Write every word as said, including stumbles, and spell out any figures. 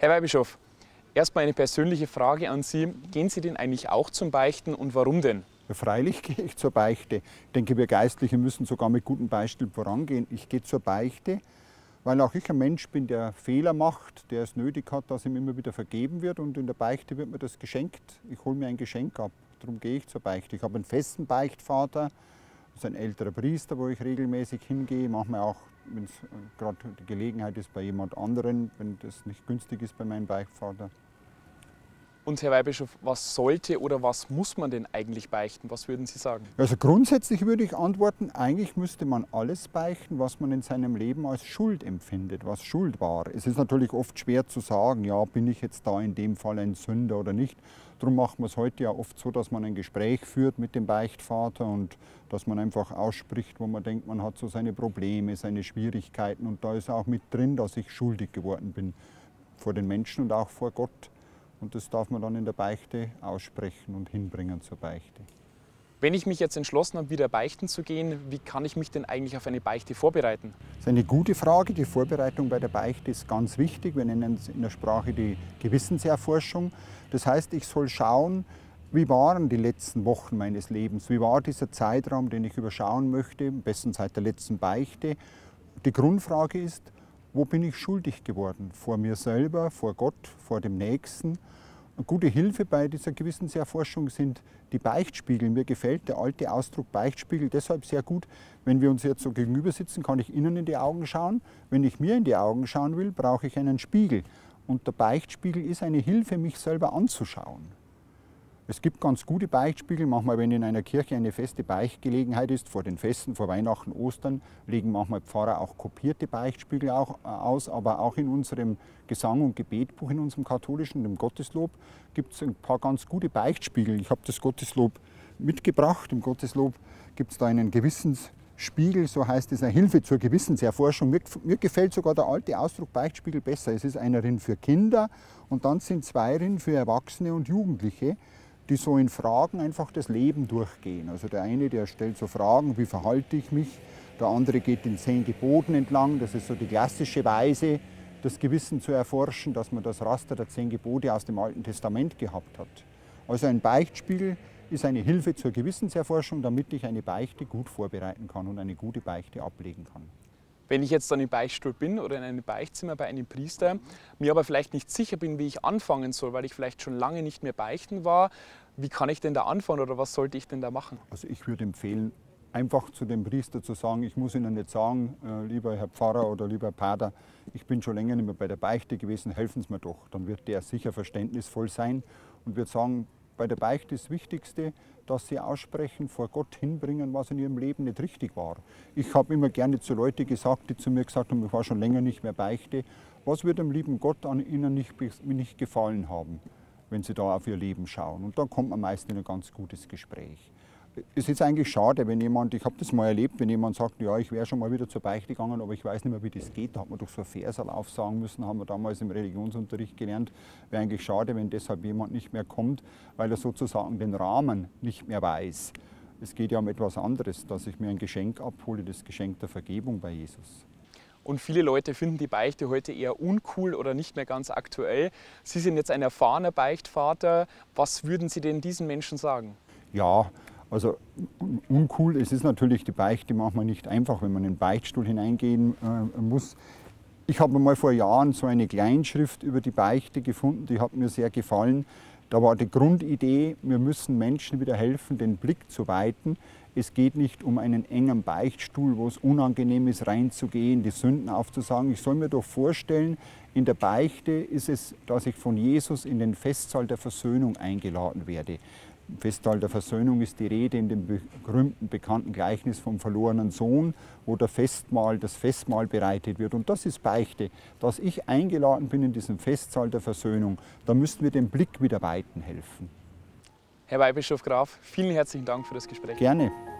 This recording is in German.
Herr Weihbischof, erstmal eine persönliche Frage an Sie. Gehen Sie denn eigentlich auch zum Beichten und warum denn? Ja, freilich gehe ich zur Beichte. Ich denke, wir Geistliche müssen sogar mit gutem Beispiel vorangehen. Ich gehe zur Beichte, weil auch ich ein Mensch bin, der Fehler macht, der es nötig hat, dass ihm immer wieder vergeben wird. Und in der Beichte wird mir das geschenkt. Ich hole mir ein Geschenk ab. Darum gehe ich zur Beichte. Ich habe einen festen Beichtvater, das ist ein älterer Priester, wo ich regelmäßig hingehe. Manchmal auch, wenn es gerade die Gelegenheit ist, bei jemand anderen, wenn das nicht günstig ist bei meinem Beichtvater. Und Herr Weihbischof, was sollte oder was muss man denn eigentlich beichten? Was würden Sie sagen? Also grundsätzlich würde ich antworten, eigentlich müsste man alles beichten, was man in seinem Leben als Schuld empfindet, was Schuld war. Es ist natürlich oft schwer zu sagen, ja, bin ich jetzt da in dem Fall ein Sünder oder nicht. Darum macht man es heute ja oft so, dass man ein Gespräch führt mit dem Beichtvater und dass man einfach ausspricht, wo man denkt, man hat so seine Probleme, seine Schwierigkeiten. Und da ist auch mit drin, dass ich schuldig geworden bin vor den Menschen und auch vor Gott. Und das darf man dann in der Beichte aussprechen und hinbringen zur Beichte. Wenn ich mich jetzt entschlossen habe, wieder beichten zu gehen, wie kann ich mich denn eigentlich auf eine Beichte vorbereiten? Das ist eine gute Frage. Die Vorbereitung bei der Beichte ist ganz wichtig. Wir nennen es in der Sprache die Gewissenserforschung. Das heißt, ich soll schauen, wie waren die letzten Wochen meines Lebens? Wie war dieser Zeitraum, den ich überschauen möchte, am besten seit der letzten Beichte? Die Grundfrage ist, wo bin ich schuldig geworden? Vor mir selber, vor Gott, vor dem Nächsten? Eine gute Hilfe bei dieser Gewissenserforschung sind die Beichtspiegel. Mir gefällt der alte Ausdruck Beichtspiegel deshalb sehr gut. Wenn wir uns jetzt so gegenüber sitzen, kann ich Ihnen in die Augen schauen. Wenn ich mir in die Augen schauen will, brauche ich einen Spiegel. Und der Beichtspiegel ist eine Hilfe, mich selber anzuschauen. Es gibt ganz gute Beichtspiegel. Manchmal, wenn in einer Kirche eine feste Beichtgelegenheit ist, vor den Festen, vor Weihnachten, Ostern, legen manchmal Pfarrer auch kopierte Beichtspiegel auch aus. Aber auch in unserem Gesang- und Gebetbuch, in unserem katholischen, dem Gotteslob, gibt es ein paar ganz gute Beichtspiegel. Ich habe das Gotteslob mitgebracht. Im Gotteslob gibt es da einen Gewissensspiegel, so heißt es, eine Hilfe zur Gewissenserforschung. Mir, mir gefällt sogar der alte Ausdruck Beichtspiegel besser. Es ist einer drin für Kinder und dann sind zwei drin für Erwachsene und Jugendliche, die so in Fragen einfach das Leben durchgehen. Also der eine, der stellt so Fragen, wie verhalte ich mich? Der andere geht den zehn Geboten entlang. Das ist so die klassische Weise, das Gewissen zu erforschen, dass man das Raster der zehn Gebote aus dem Alten Testament gehabt hat. Also ein Beichtspiegel ist eine Hilfe zur Gewissenserforschung, damit ich eine Beichte gut vorbereiten kann und eine gute Beichte ablegen kann. Wenn ich jetzt dann im Beichtstuhl bin oder in einem Beichtzimmer bei einem Priester, mir aber vielleicht nicht sicher bin, wie ich anfangen soll, weil ich vielleicht schon lange nicht mehr beichten war, wie kann ich denn da anfangen oder was sollte ich denn da machen? Also ich würde empfehlen, einfach zu dem Priester zu sagen, ich muss Ihnen nicht sagen, äh, lieber Herr Pfarrer oder lieber Herr Pater, ich bin schon länger nicht mehr bei der Beichte gewesen, helfen Sie mir doch. Dann wird der sicher verständnisvoll sein und wird sagen, bei der Beichte ist das Wichtigste, dass Sie aussprechen, vor Gott hinbringen, was in Ihrem Leben nicht richtig war. Ich habe immer gerne zu Leuten gesagt, die zu mir gesagt haben, ich war schon länger nicht mehr Beichte, was wird dem lieben Gott an Ihnen nicht, nicht gefallen haben, wenn Sie da auf Ihr Leben schauen. Und dann kommt man meist in ein ganz gutes Gespräch. Es ist eigentlich schade, wenn jemand, ich habe das mal erlebt, wenn jemand sagt, ja, ich wäre schon mal wieder zur Beichte gegangen, aber ich weiß nicht mehr, wie das geht. Da hat man doch so ein Versal aufsagen müssen, haben wir damals im Religionsunterricht gelernt. Wäre eigentlich schade, wenn deshalb jemand nicht mehr kommt, weil er sozusagen den Rahmen nicht mehr weiß. Es geht ja um etwas anderes, dass ich mir ein Geschenk abhole, das Geschenk der Vergebung bei Jesus. Und viele Leute finden die Beichte heute eher uncool oder nicht mehr ganz aktuell. Sie sind jetzt ein erfahrener Beichtvater. Was würden Sie denn diesen Menschen sagen? Ja, also uncool, es ist natürlich die Beichte manchmal nicht einfach, wenn man in den Beichtstuhl hineingehen äh, muss. Ich habe mal vor Jahren so eine Kleinschrift über die Beichte gefunden, die hat mir sehr gefallen. Da war die Grundidee, wir müssen Menschen wieder helfen, den Blick zu weiten. Es geht nicht um einen engen Beichtstuhl, wo es unangenehm ist, reinzugehen, die Sünden aufzusagen. Ich soll mir doch vorstellen, in der Beichte ist es, dass ich von Jesus in den Festsaal der Versöhnung eingeladen werde. Im Festsaal der Versöhnung ist die Rede in dem berühmten, bekannten Gleichnis vom verlorenen Sohn, wo der Festmahl, das Festmahl bereitet wird. Und das ist Beichte, dass ich eingeladen bin in diesem Festsaal der Versöhnung. Da müssten wir den Blick wieder weiten helfen. Herr Weihbischof Graf, vielen herzlichen Dank für das Gespräch. Gerne.